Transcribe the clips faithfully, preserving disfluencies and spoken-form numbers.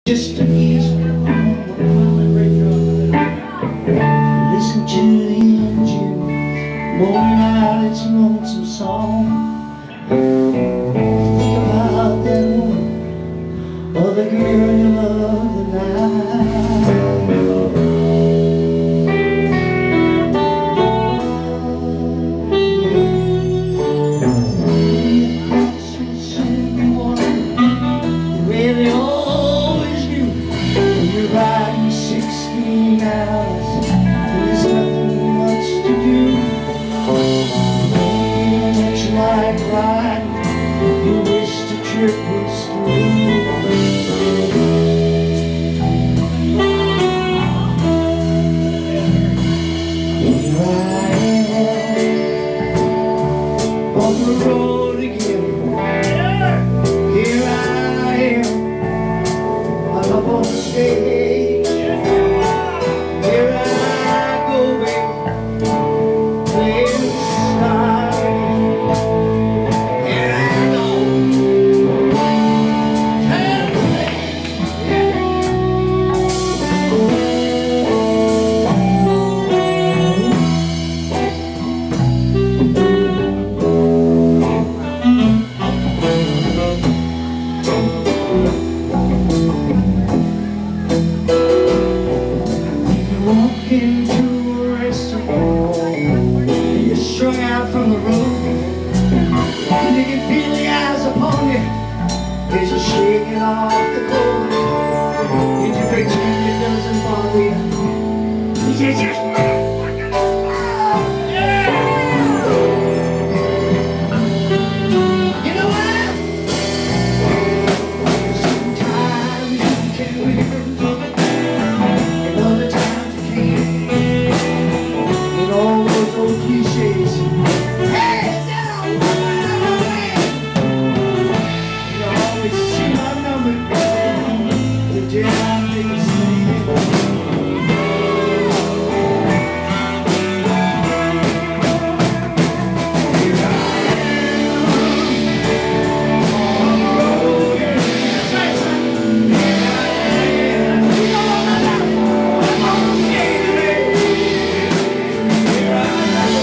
Just an easy listen to the engine moaning out its lonesome song. Think about that woman or the girl you love the night. sixteen hours, there's nothing much to do. Much like riding, you wish the trip was through. Here I am, on the road again. Here I am, I'm up on the stage. Into a restaurant, and you're strung out from the road, and you can feel the eyes upon you as you're shaking off the cold. And you pretend it doesn't bother you, you just you know what? Sometimes you can win, and other times cliches. Hey, is that a woman? You always see my number, the day I make a Here I am, on the road, that's right, son. Here I am, you know what I'm about, I'm on the stage today. Here I am.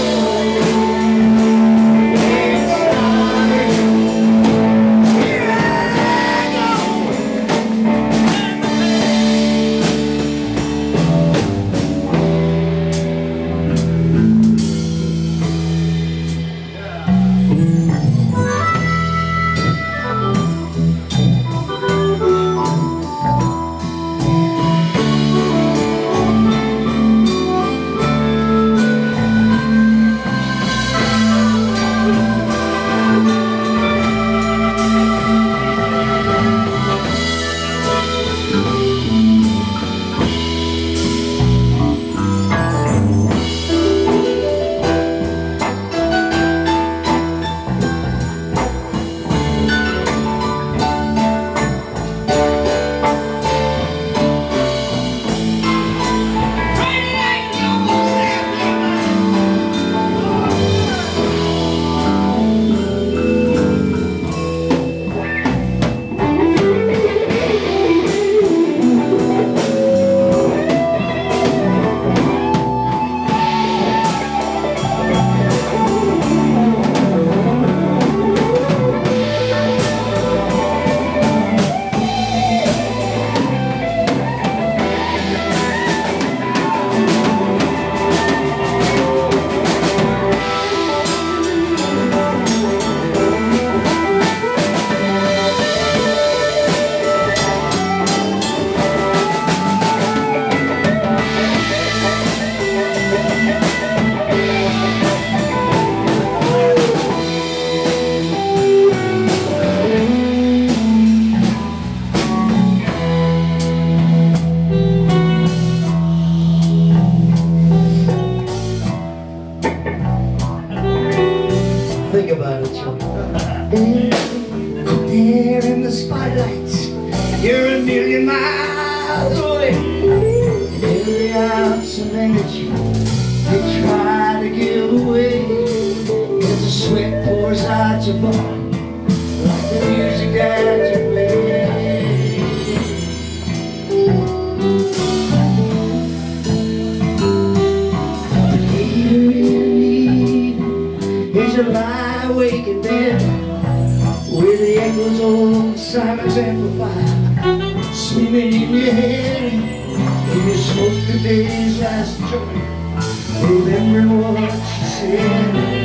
Think about it, children. There in the spotlights, you're a million miles away. And every ounce of energy you try to give away, as the sweat pours out your body like the music that you play. you lie awake in bed with the echoes of Simon's amplifier screaming in your head, and you smoke the day's last joint, remembering what she said.